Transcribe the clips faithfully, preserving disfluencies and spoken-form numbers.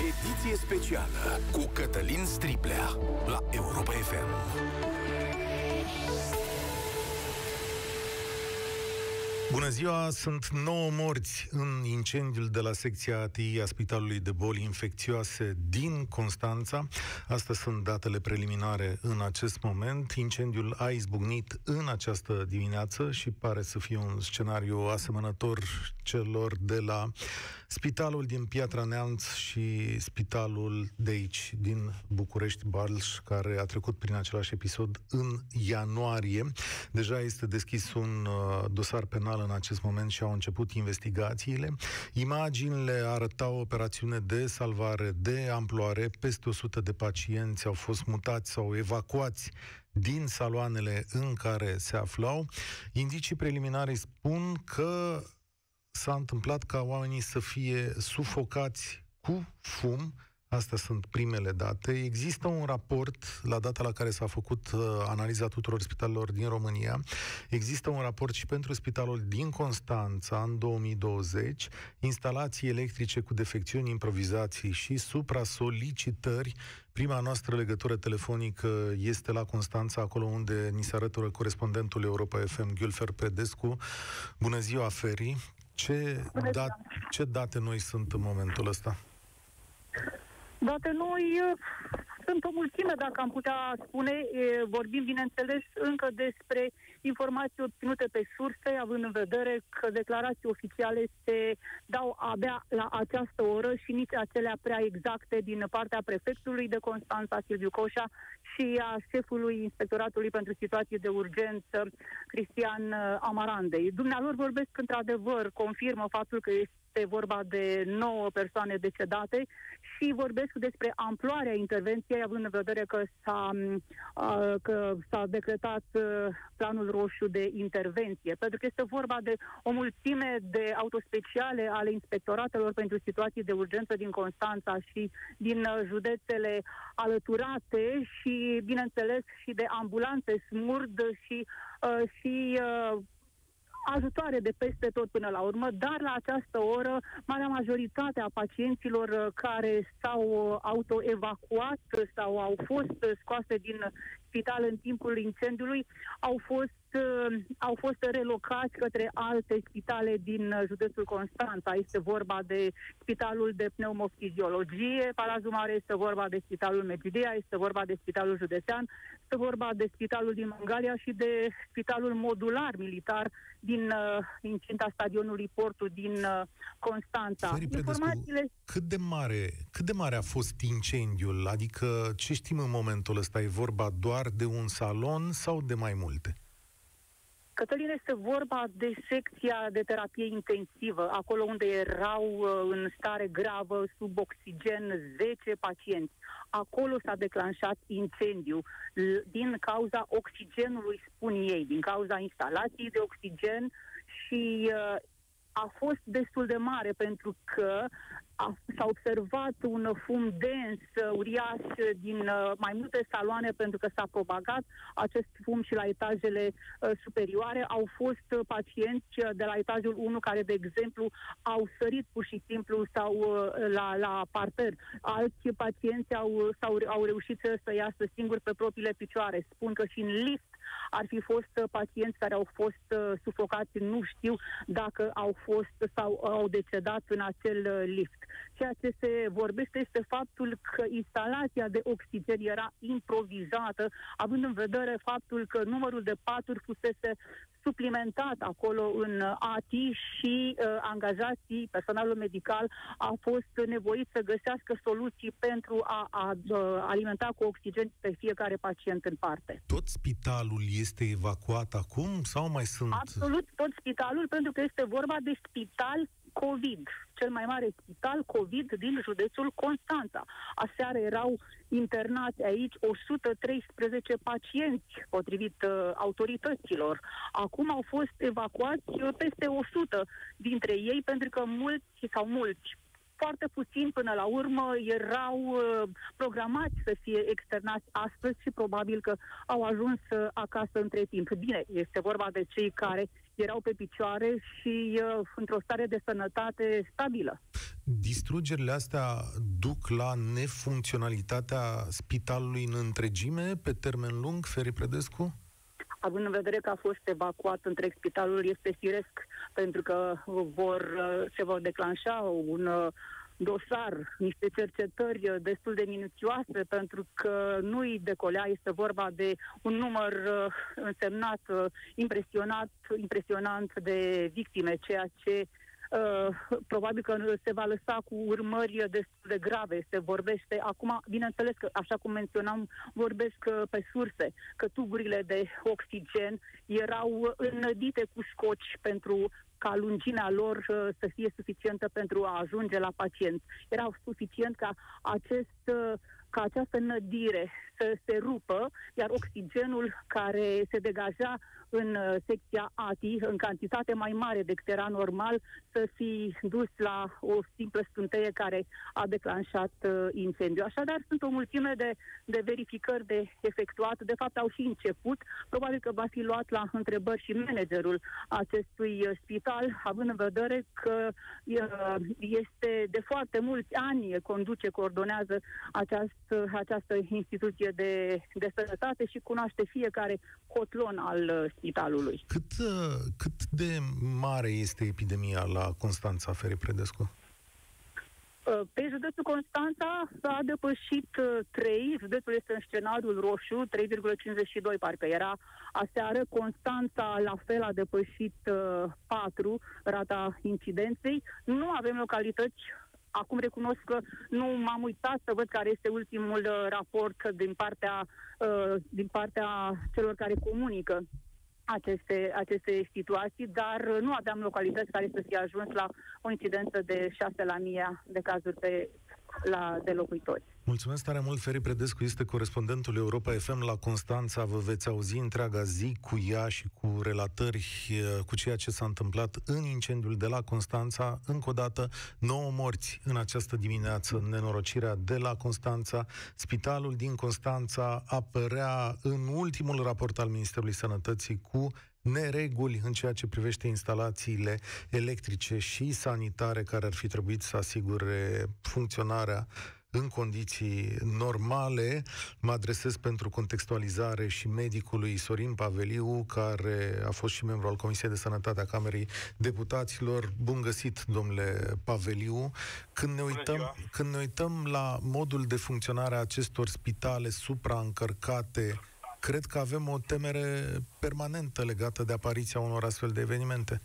Ediție specială cu Cătălin Striplea la Europa F M. Bună ziua! Sunt nouă morți în incendiul de la secția A T I a Spitalului de Boli Infecțioase din Constanța. Astea sunt datele preliminare în acest moment. Incendiul a izbucnit în această dimineață și pare să fie un scenariu asemănător celor de la Spitalul din Piatra Neamț și Spitalul de aici, din București, Balș, care a trecut prin același episod în ianuarie. Deja este deschis un uh, dosar penal în acest moment și au început investigațiile. Imaginile arătau o operațiune de salvare de amploare. Peste o sută de pacienți au fost mutați sau evacuați din saloanele în care se aflau. Indicii preliminare spun că s-a întâmplat ca oamenii să fie sufocați cu fum. Astea sunt primele date. Există un raport, la data la care s-a făcut uh, analiza tuturor spitalelor din România, există un raport și pentru spitalul din Constanța în două mii douăzeci, instalații electrice cu defecțiuni, improvizații și supra-solicitări. Prima noastră legătură telefonică este la Constanța, acolo unde ni se alătură corespondentul Europa F M, Gülfer Predescu. Bună ziua, Feri! Ce, dat, ce date noi sunt în momentul ăsta? Date noi sunt o mulțime, dacă am putea spune. Vorbim, bineînțeles, încă despre informații obținute pe surse, având în vedere că declarații oficiale se dau abia la această oră și nici acelea prea exacte din partea prefectului de Constanța, Silviu Coșa, și a șefului Inspectoratului pentru Situații de Urgență, Cristian Amarandei. Dumnealor vorbesc într-adevăr, confirmă faptul că este vorba de nouă persoane decedate și vorbesc despre amploarea intervenției, având în vedere că s-a, uh, că s-a decretat uh, planul roșu de intervenție. Pentru că este vorba de o mulțime de autospeciale ale inspectoratelor pentru situații de urgență din Constanța și din uh, județele alăturate și, bineînțeles, și de ambulanțe SMURD și, uh, și uh, ajutoare de peste tot până la urmă, dar la această oră, marea majoritate a pacienților care s-au autoevacuat sau au fost scoase din spital în timpul incendiului au fost au fost relocați către alte spitale din județul Constanța. Este vorba de Spitalul de Pneumofiziologie Palazul Mare, este vorba de Spitalul Medgidia, este vorba de Spitalul Județean, este vorba de Spitalul din Mangalia și de Spitalul Modular Militar din uh, incinta stadionului Portul din uh, Constanța. Feri Predescu, Informațiile... cât de mare, cât de mare a fost incendiul? Adică ce știm în momentul ăsta? E vorba doar de un salon sau de mai multe? Cătălin, este vorba de secția de terapie intensivă, acolo unde erau uh, în stare gravă, sub oxigen, zece pacienți. Acolo s-a declanșat incendiu din cauza oxigenului, spun ei, din cauza instalației de oxigen și uh, a fost destul de mare pentru că a, s-a observat un fum dens, uriaș, din uh, mai multe saloane, pentru că s-a propagat acest fum și la etajele uh, superioare. Au fost uh, pacienți de la etajul unu care, de exemplu, au sărit pur și simplu sau uh, la, la parter. Alți pacienți au, sau, au reușit să, să iasă singuri pe propriile picioare. Spun că și în lift ar fi fost pacienți care au fost uh, sufocați, nu știu dacă au fost sau au decedat în acel uh, lift. Ceea ce se vorbește este faptul că instalația de oxigen era improvizată, având în vedere faptul că numărul de paturi fusese suplimentat acolo în A T I și uh, angajații, personalul medical a fost nevoit să găsească soluții pentru a, a, a alimenta cu oxigen pe fiecare pacient în parte. Tot spitalul este evacuat acum sau mai sunt... Absolut tot spitalul, pentru că este vorba de spital COVID, cel mai mare spital COVID din județul Constanța. Aseară erau internați aici o sută treisprezece pacienți, potrivit uh, autorităților. Acum au fost evacuați peste o sută dintre ei, pentru că mulți sau mulți, foarte puțin până la urmă, erau uh, programați să fie externați astăzi și probabil că au ajuns uh, acasă între timp. Bine, este vorba de cei care erau pe picioare și uh, într-o stare de sănătate stabilă. distrugerile astea duc la nefuncționalitatea spitalului în întregime, pe termen lung, Feri Predescu? Având în vedere că a fost evacuat întreg spitalul, este firesc, pentru că vor, se vor declanșa un dosar, niște cercetări destul de minuțioase, pentru că nu-i decolea, este vorba de un număr însemnat, impresionat, impresionant de victime, ceea ce Uh, probabil că se va lăsa cu urmări destul de grave. Se vorbește acum, bineînțeles că, așa cum menționam, vorbesc uh, pe surse, că tuburile de oxigen erau înnădite cu scoci pentru ca lungimea lor uh, să fie suficientă pentru a ajunge la pacient. Era suficient ca acest uh, ca această nădire să se rupă, iar oxigenul care se degaja în uh, secția A T I, în cantitate mai mare decât era normal, să fi dus la o simplă scânteie care a declanșat uh, incendiu. Așadar, sunt o mulțime de, de verificări de efectuat. De fapt, au și început. Probabil că va fi luat la întrebări și managerul acestui uh, spital, având în vedere că uh, este de foarte mulți ani conduce, coordonează această, această instituție de, de sănătate și cunoaște fiecare cotlon al uh, spitalului. Cât, cât de mare este epidemia la Constanța, Feri Predescu? Pe județul Constanța a depășit trei, județul este în scenariul roșu, trei virgulă cincizeci și doi parcă era aseară. Constanța la fel a depășit patru rata incidenței. Nu avem localități. Acum recunosc că nu m-am uitat să văd care este ultimul uh, raport din partea, uh, din partea celor care comunică aceste, aceste situații, dar uh, nu aveam localități care să fie ajuns la o incidență de șase la mie de cazuri pe, la, de locuitori. Mulțumesc tare mult, Feri Predescu este corespondentul Europa F M la Constanța. Vă veți auzi întreaga zi cu ea și cu relatări cu ceea ce s-a întâmplat în incendiul de la Constanța. Încă o dată, nouă morți în această dimineață, nenorocirea de la Constanța. Spitalul din Constanța apărea în ultimul raport al Ministerului Sănătății cu nereguli în ceea ce privește instalațiile electrice și sanitare care ar fi trebuit să asigure funcționarea în condiții normale. Mă adresez pentru contextualizare și medicului Sorin Paveliu, care a fost și membru al Comisiei de Sănătate a Camerei Deputaților. Bun găsit, domnule Paveliu. Când ne uităm, când ne uităm la modul de funcționare a acestor spitale supraîncărcate, cred că avem o temere permanentă legată de apariția unor astfel de evenimente.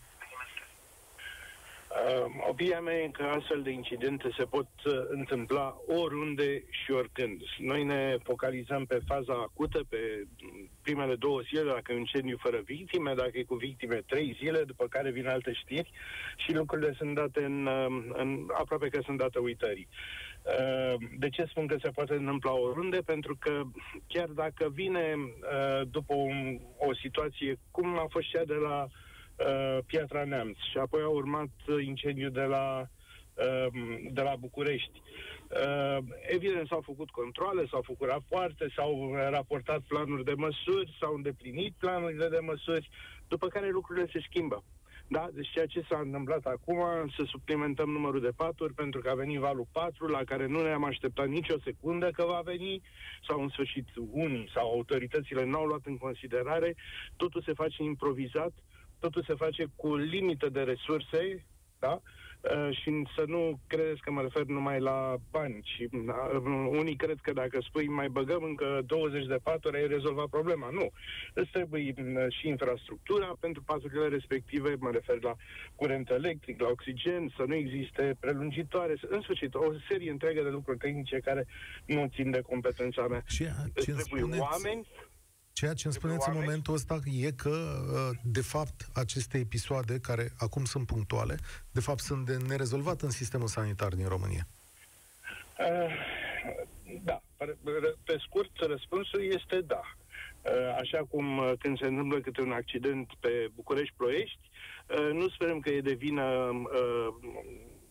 Uh, opinia mea e că astfel de incidente se pot uh, întâmpla oriunde și oricând. Noi ne focalizăm pe faza acută, pe primele două zile, dacă e un incendiu fără victime, dacă e cu victime trei zile, după care vin alte știri și lucrurile sunt date în, uh, în aproape că sunt date uitării. Uh, de ce spun că se poate întâmpla oriunde? Pentru că chiar dacă vine uh, după un, o situație cum a fost cea de la Uh, Piatra Neamț și apoi a urmat uh, incendiul de la, uh, de la București. Uh, evident, s-au făcut controale, s-au făcut rapoarte, s-au raportat planuri de măsuri, s-au îndeplinit planurile de măsuri, după care lucrurile se schimbă. Da? Deci ceea ce s-a întâmplat acum, să suplimentăm numărul de paturi, pentru că a venit valul patru, la care nu ne-am așteptat nicio secundă că va veni, sau în sfârșit unii sau autoritățile n-au luat în considerare, totul se face improvizat, totul se face cu limită de resurse, da? Uh, și să nu credeți că mă refer numai la bani. Și, uh, unii cred că dacă spui mai băgăm încă douăzeci de paturi, ai rezolvat problema. Nu. Îți trebuie uh, și infrastructura pentru paturile respective, mă refer la curent electric, la oxigen, să nu existe prelungitoare, în sfârșit, o serie întreagă de lucruri tehnice care nu țin de competența mea. Ce, ce îți trebuie oameni. Ceea ce îmi spuneți în momentul ăsta e că, de fapt, aceste episoade, care acum sunt punctuale, de fapt sunt de nerezolvat în sistemul sanitar din România. Uh, da. Pe scurt, răspunsul este da. Uh, așa cum uh, când se întâmplă câte un accident pe București-Ploiești, uh, nu sperăm că e de vină uh,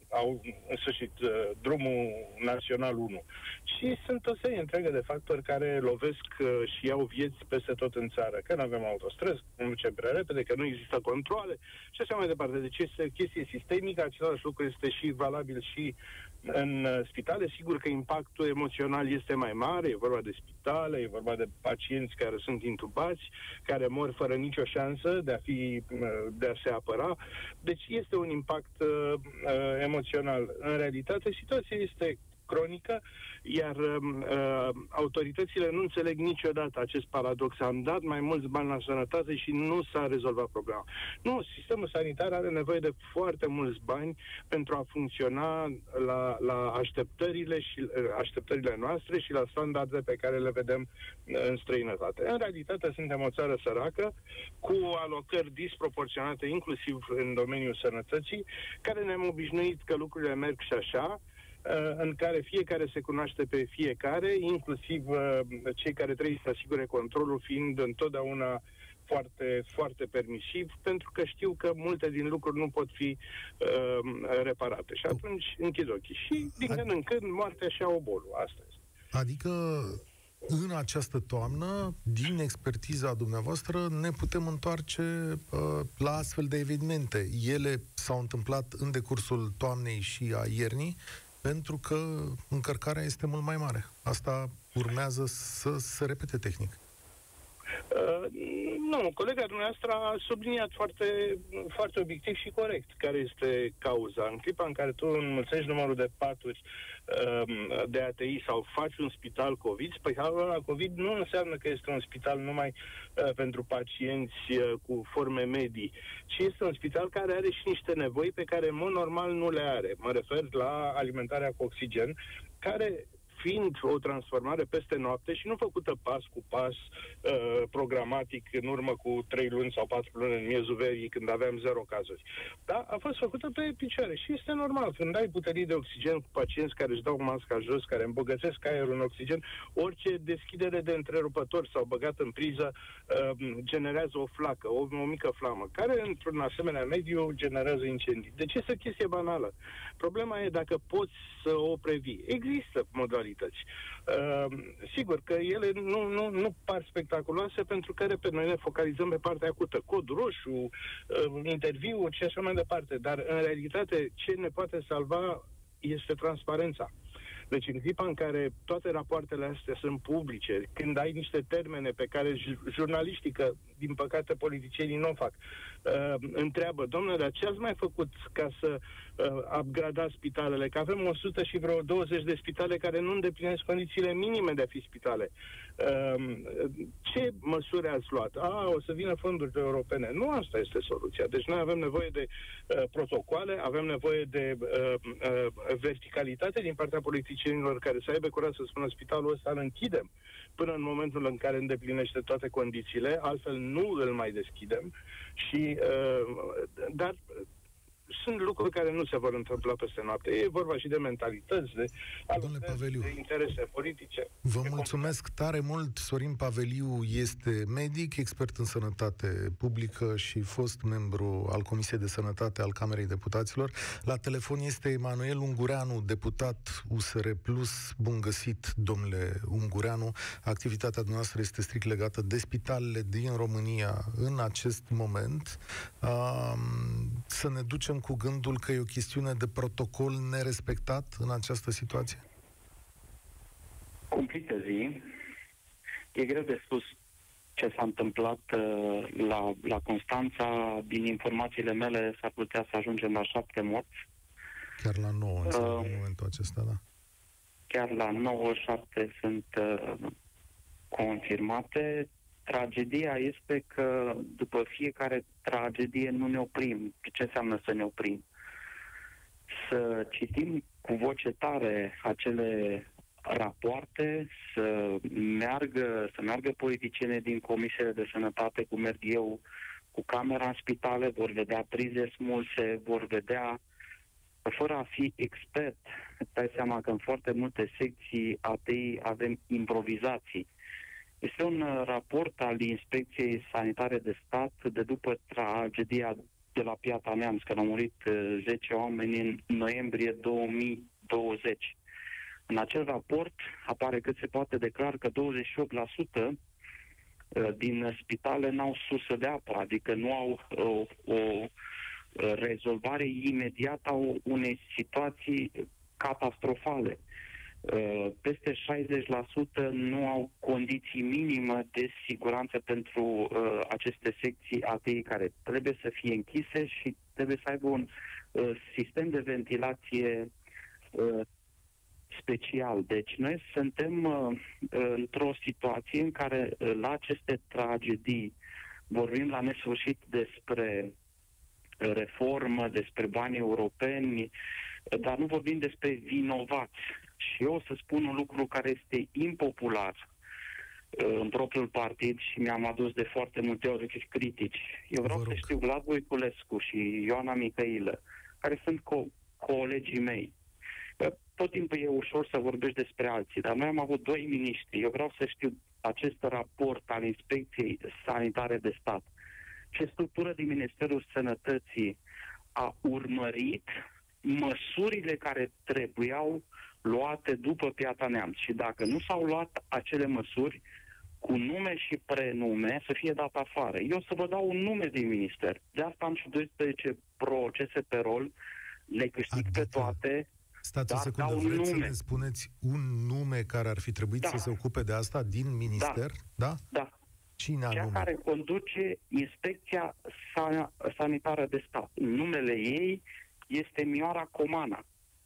au în sfârșit drumul național unu. Și sunt o serie întreagă de factori care lovesc și iau vieți peste tot în țară. Că nu avem autostrăzi, că nu mergem prea repede, că nu există controale și așa mai departe. Deci este o chestie sistemică, același lucru este și valabil și în spitale. Sigur că impactul emoțional este mai mare, e vorba de spitale, e vorba de pacienți care sunt intubați, care mor fără nicio șansă de a, fi, de a se apăra. Deci este un impact uh, emoțional. În realitate, situația este cronică, iar uh, autoritățile nu înțeleg niciodată acest paradox. Am dat mai mulți bani la sănătate și nu s-a rezolvat problema. Nu, sistemul sanitar are nevoie de foarte mulți bani pentru a funcționa la, la așteptările, și, așteptările noastre și la standarde pe care le vedem în străinătate. În realitate, suntem o țară săracă, cu alocări disproporționate, inclusiv în domeniul sănătății, care ne-am obișnuit că lucrurile merg și așa, în care fiecare se cunoaște pe fiecare, inclusiv uh, cei care trebuie să asigure controlul, fiind întotdeauna foarte, foarte permisiv, pentru că știu că multe din lucruri nu pot fi uh, reparate. Și atunci închid ochii. Și din când în când moartea și-a obolul. Asta este. Adică în această toamnă, din expertiza dumneavoastră, ne putem întoarce uh, la astfel de evenimente. Ele s-au întâmplat în decursul toamnei și a iernii, pentru că încărcarea este mult mai mare. Asta urmează să se repete tehnic. Uh, nu, colega dumneavoastră a subliniat foarte, foarte obiectiv și corect care este cauza. În clipa în care tu înmulțești numărul de paturi uh, de A T I sau faci un spital COVID, spitalul la COVID nu înseamnă că este un spital numai uh, pentru pacienți uh, cu forme medii, ci este un spital care are și niște nevoi pe care în mod normal nu le are. Mă refer la alimentarea cu oxigen, care fiind o transformare peste noapte și nu făcută pas cu pas uh, programatic în urmă cu trei luni sau patru luni în miezul verii, când aveam zero cazuri. Da, a fost făcută pe picioare și este normal. Când ai buterii de oxigen cu pacienți care își dau masca jos, care îmbogățesc aerul în oxigen, orice deschidere de întrerupător sau băgat în priză uh, generează o flacă, o, o mică flamă, care într-un asemenea mediu generează incendii. Deci este o chestie banală. Problema e dacă poți să o previi. Există modalități. Uh, sigur că ele nu, nu, nu par spectaculoase pentru că, repet, noi ne focalizăm pe partea acută. Cod roșu, uh, interviu și așa mai departe. Dar, în realitate, ce ne poate salva este transparența. Deci, în clipa în care toate rapoartele astea sunt publice, când ai niște termene pe care jurnaliștii, că, din păcate, politicienii nu o fac, uh, întreabă, domnule, dar ce ați mai făcut ca să uh, upgradați spitalele? Că avem o sută și vreo douăzeci de spitale care nu îndeplinesc condițiile minime de a fi spitale. Uh, ce măsuri ați luat? A, o să vină fondurile europene. Nu asta este soluția. Deci noi avem nevoie de uh, protocoale, avem nevoie de uh, uh, verticalitate din partea politicienilor care să aibă curaj să spună spitalul ăsta îl închidem până în momentul în care îndeplinește toate condițiile, altfel nu îl mai deschidem. Și, uh, dar sunt lucruri care nu se vor întâmpla peste noapte. E vorba și de mentalități, de, Paveliu, de interese politice. Vă mulțumesc tare mult. Sorin Paveliu este medic, expert în sănătate publică și fost membru al Comisiei de Sănătate al Camerei Deputaților. La telefon este Emanuel Ungureanu, deputat U S R Plus. Bun găsit, domnule Ungureanu. Activitatea noastră este strict legată de spitalele din România în acest moment. Um, să ne ducem cu gândul că e o chestiune de protocol nerespectat în această situație? Cumplită zi. E greu de spus ce s-a întâmplat uh, la, la Constanța. Din informațiile mele s-ar putea să ajungem la șapte morți. Chiar la nouă, uh, în momentul acesta, da. Chiar la nouă, șapte sunt uh, confirmate. Tragedia este că după fiecare tragedie nu ne oprim. Ce înseamnă să ne oprim? Să citim cu voce tare acele rapoarte, să meargă, să meargă politicieni din comisiile de sănătate, cum merg eu, cu camera în spitale, vor vedea prize smulse, vor vedea, fără a fi expert, îți dai seama că în foarte multe secții A T I avem improvizații. Este un raport al Inspecției Sanitare de Stat de după tragedia de la Piatra Neamț, când au murit zece oameni în noiembrie două mii douăzeci. În acel raport apare cât se poate declar că douăzeci și opt la sută din spitale n-au sursă de apă, adică nu au o, o rezolvare imediată a unei situații catastrofale. Peste șaizeci la sută nu au condiții minime de siguranță pentru uh, aceste secții A T I care trebuie să fie închise și trebuie să aibă un uh, sistem de ventilație uh, special. Deci noi suntem uh, într-o situație în care uh, la aceste tragedii vorbim la nesfârșit despre reformă, despre bani europeni, dar nu vorbim despre vinovați. Și eu o să spun un lucru care este impopular în propriul partid și mi-am adus de foarte multe ori critici. Eu vreau să știu Vlad Voiculescu și Ioana Mihailă, care sunt co- colegii mei. Tot timpul e ușor să vorbești despre alții, dar noi am avut doi miniștri. Eu vreau să știu acest raport al Inspecției Sanitare de Stat. Ce structură din Ministerul Sănătății a urmărit măsurile care trebuiau luate după Piatra Neamț și dacă nu s-au luat acele măsuri cu nume și prenume, să fie dat afară. Eu să vă dau un nume din minister. De asta am și doisprezece procese pe rol, le câștig adică, pe toate. Stați o secundă, vreți nume. Să ne spuneți un nume care ar fi trebuit da. să se ocupe de asta din minister? Da. Da? Da. Cine Cea anume? care conduce Inspecția Sanitară de Stat. Numele ei este Mioara Comana.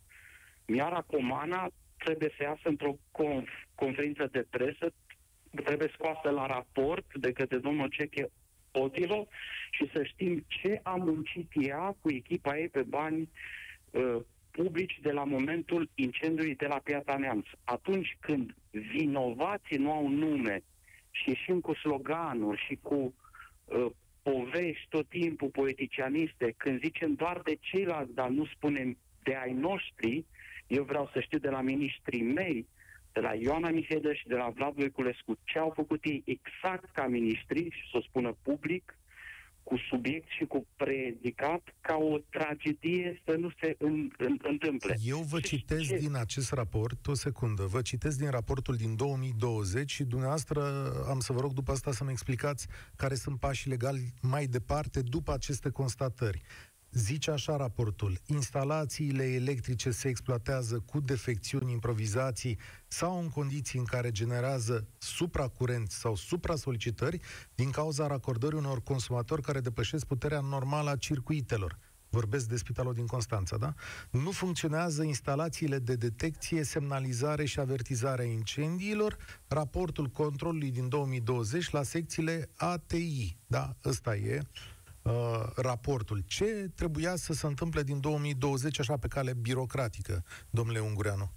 Mioara Comana trebuie să iasă într-o conf- conferință de presă, trebuie scoasă la raport de către domnul Ceche Otilo și să știm ce a muncit ea cu echipa ei pe bani uh, publici de la momentul incendiului de la Piatra Neamț. Atunci când vinovații nu au nume și ieșim cu sloganuri și cu uh, povești tot timpul poeticianiste, când zicem doar de ceilalți, dar nu spunem de ai noștri, eu vreau să știu de la miniștrii mei, de la Ioana Mihailă și de la Vlad Voiculescu, ce au făcut ei exact ca miniștri și să o spună public, cu subiect și cu predicat, ca o tragedie să nu se în, în, întâmple. Eu vă și citesc ce? din acest raport, o secundă, vă citesc din raportul din două mii douăzeci și dumneavoastră am să vă rog după asta să-mi explicați care sunt pașii legali mai departe după aceste constatări. Zice așa raportul: instalațiile electrice se exploatează cu defecțiuni, improvizații sau în condiții în care generează supracurent sau supra-solicitări din cauza racordării unor consumatori care depășesc puterea normală a circuitelor. Vorbesc de spitalul din Constanța, da? Nu funcționează instalațiile de detecție, semnalizare și avertizare a incendiilor. Raportul controlului din două mii douăzeci la secțiile A T I. Da, ăsta e uh, raportul. Ce trebuia să se întâmple din două mii douăzeci așa pe cale birocratică, domnule Ungureanu?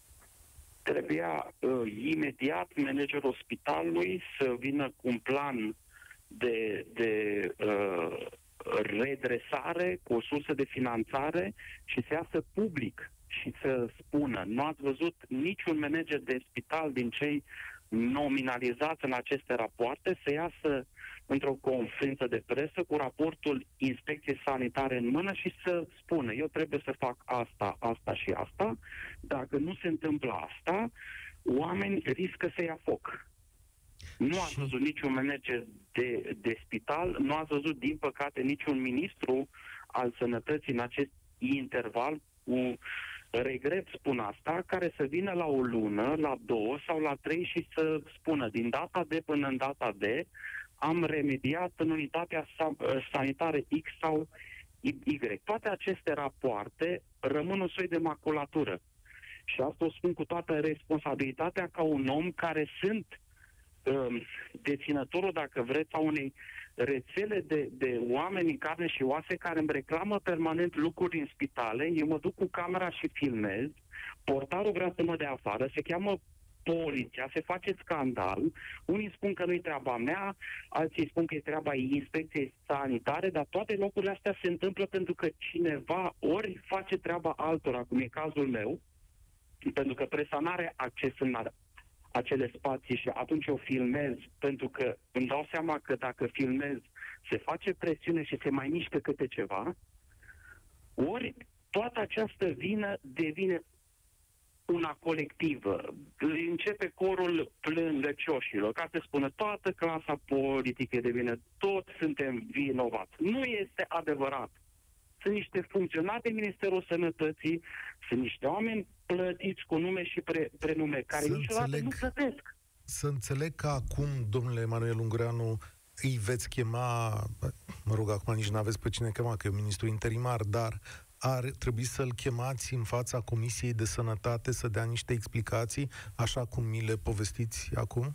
Trebuia uh, imediat managerul spitalului să vină cu un plan de, de uh, redresare, cu o sursă de finanțare și să iasă public și să spună: nu ați văzut niciun manager de spital din cei nominalizați în aceste rapoarte să iasă într-o conferință de presă cu raportul Inspecției Sanitare în mână și să spună: eu trebuie să fac asta, asta și asta. Dacă nu se întâmplă asta, oameni riscă să ia foc. Nu ați văzut niciun manager de, de spital, nu ați văzut, din păcate, niciun ministru al sănătății în acest interval, cu regret spun asta, care să vină la o lună, la două sau la trei și să spună: din data de până în data de am remediat în unitatea sanitară X sau Y. Toate aceste rapoarte rămân un soi de maculatură. Și asta o spun cu toată responsabilitatea ca un om care sunt um, deținătorul, dacă vreți, a unei rețele de, de oameni în carne și oase care îmi reclamă permanent lucruri în spitale. Eu mă duc cu camera și filmez, portarul vrea să mă dea afară, se cheamă poliția, se face scandal, unii spun că nu-i treaba mea, alții spun că e treaba Inspecției Sanitare, dar toate locurile astea se întâmplă pentru că cineva ori face treaba altora, cum e cazul meu, pentru că presa n-are acces în acele spații și atunci eu filmez, pentru că îmi dau seama că dacă filmez se face presiune și se mai mișcă câte ceva, ori toată această vină devine una colectivă. Începe corul plângăcioșilor, ca să spună toată clasa politică de vină, toți suntem vinovați. Nu este adevărat. Sunt niște funcționari de Ministerul Sănătății, sunt niște oameni plătiți cu nume și pre, prenume, care să niciodată înțeleg, nu plătesc. Să înțeleg că acum, domnule Emanuel Ungureanu, îi veți chema, mă rog, acum nici n-aveți pe cine chema, că e un ministru interimar, dar ar trebui să-l chemați în fața Comisiei de Sănătate să dea niște explicații, așa cum mi le povestiți acum?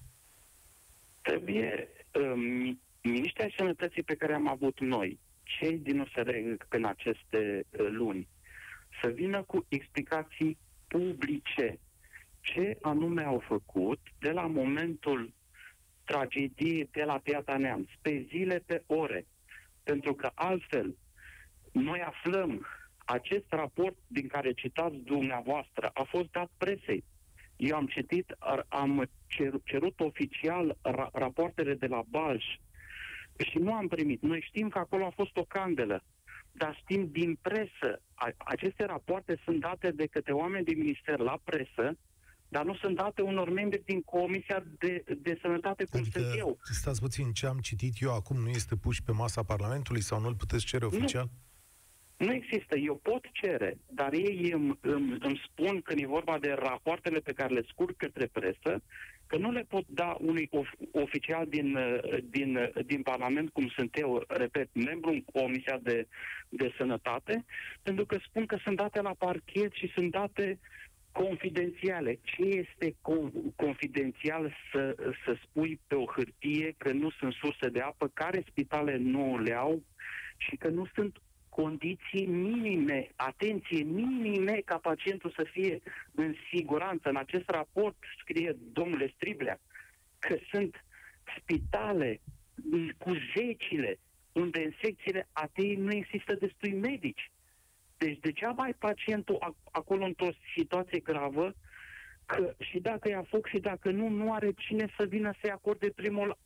Trebuie um, Ministrii Sănătății pe care am avut noi, cei din U S R în aceste uh, luni, să vină cu explicații publice ce anume au făcut de la momentul tragediei de la Piatra Neamț, pe zile, pe ore. Pentru că altfel noi aflăm acest raport din care citați dumneavoastră a fost dat presei. Eu am citit, am cerut, cerut oficial ra, rapoartele de la Balș și nu am primit. Noi știm că acolo a fost o candelă, dar știm din presă. Aceste rapoarte sunt date de către oameni din minister la presă, dar nu sunt date unor membri din Comisia de, de Sănătate, cum adică, sunt eu. Stați puțin, ce am citit eu acum nu este pus pe masa Parlamentului sau nu-l puteți cere oficial? Nu, nu există. Eu pot cere, dar ei îmi, îmi, îmi spun, când e vorba de rapoartele pe care le scurg către presă, că nu le pot da unui of, oficial din, din, din Parlament, cum sunt eu, repet, membru în Comisia de, de Sănătate, pentru că spun că sunt date la parchet și sunt date confidențiale. Ce este confidențial să, să spui pe o hârtie că nu sunt surse de apă, care spitale nu le au și că nu sunt condiții minime, atenție, minime ca pacientul să fie în siguranță. În acest raport scrie domnule Striblea că sunt spitale cu zecile unde în secțiile A T I nu există destui medici. Deci degeaba ai pacientul acolo într-o situație gravă, că și dacă ia foc și dacă nu, nu are cine să vină să-i acorde primul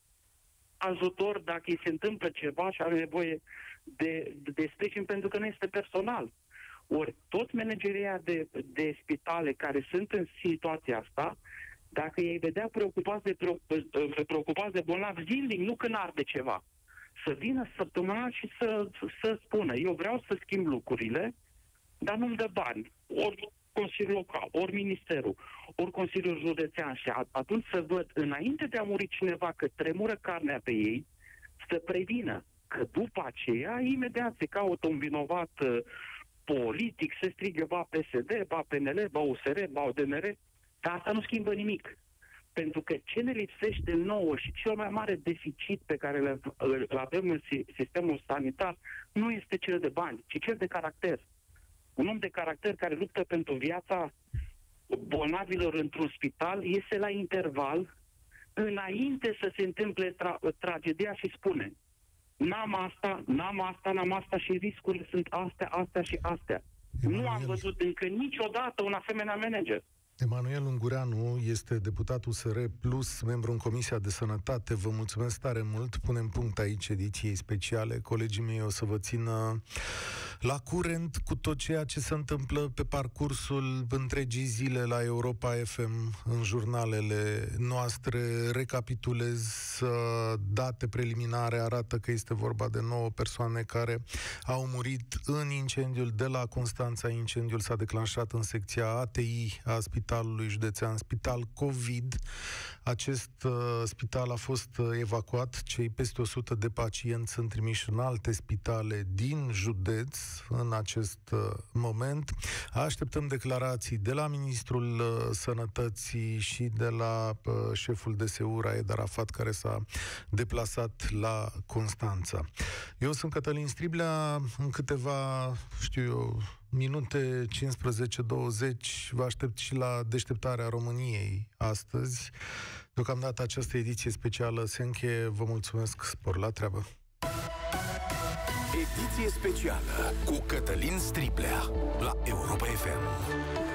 ajutor dacă îi se întâmplă ceva și are nevoie de, de sprijin, pentru că nu este personal. Ori tot manageria de, de spitale care sunt în situația asta, dacă ei vedea preocupați de, preocupați de bolnavi zilnic, nu când arde ceva, să vină săptămânal și să, să spună, eu vreau să schimb lucrurile, dar nu-mi dă bani. Ori Consiliul Local, ori Ministerul, ori Consiliul Județean. Și atunci să văd, înainte de a muri cineva, că tremură carnea pe ei, să prevină că după aceea, imediat se caută un vinovat uh, politic, se strigă va P S D, va P N L, va U S R, va O D M R, dar asta nu schimbă nimic. Pentru că ce ne lipsește nouă și cel mai mare deficit pe care le, îl avem în sistemul sanitar nu este cel de bani, ci cel de caracter. Un om de caracter care luptă pentru viața bolnavilor într-un spital iese la interval înainte să se întâmple tra- tragedia și spune n-am asta, n-am asta, n-am asta și riscurile sunt astea, astea și astea. Emanuel. Nu am văzut încă niciodată un asemenea manager. Emanuel Ungureanu este deputat U S R plus, membru în Comisia de Sănătate. Vă mulțumesc tare mult. Punem punct aici ediției speciale. Colegii mei o să vă țină la curent cu tot ceea ce se întâmplă pe parcursul întregii zile la Europa F M în jurnalele noastre. Recapitulez date preliminare, arată că este vorba de nouă persoane care au murit în incendiul de la Constanța. Incendiul s-a declanșat în secția A T I a Spitalului Județean, spital COVID. Acest uh, spital a fost uh, evacuat. Cei peste o sută de pacienți sunt trimiși în alte spitale din județ în acest uh, moment. Așteptăm declarații de la Ministrul uh, Sănătății și de la uh, șeful D S U, Raed Arafat, care s-a deplasat la Constanța. Eu sunt Cătălin Striblea. În câteva, știu eu, minute cincisprezece douăzeci vă aștept și la Deșteptarea României astăzi. Deocamdată această ediție specială se încheie. Vă mulțumesc, spor la treabă! Ediție specială cu Cătălin Striblea la Europa F M.